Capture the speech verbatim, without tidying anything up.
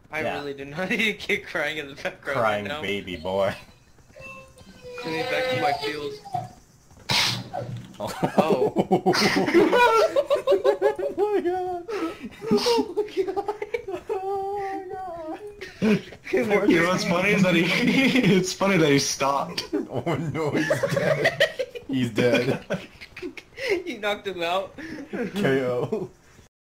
I Yeah. really do not need a kid crying in the background Crying right now. baby boy. Send me back to my feels. Oh. Oh. Oh my god. Oh my god. Oh You know what's funny is that he, it's funny that he stopped. Oh no, he's dead. He's dead. You knocked him out. K O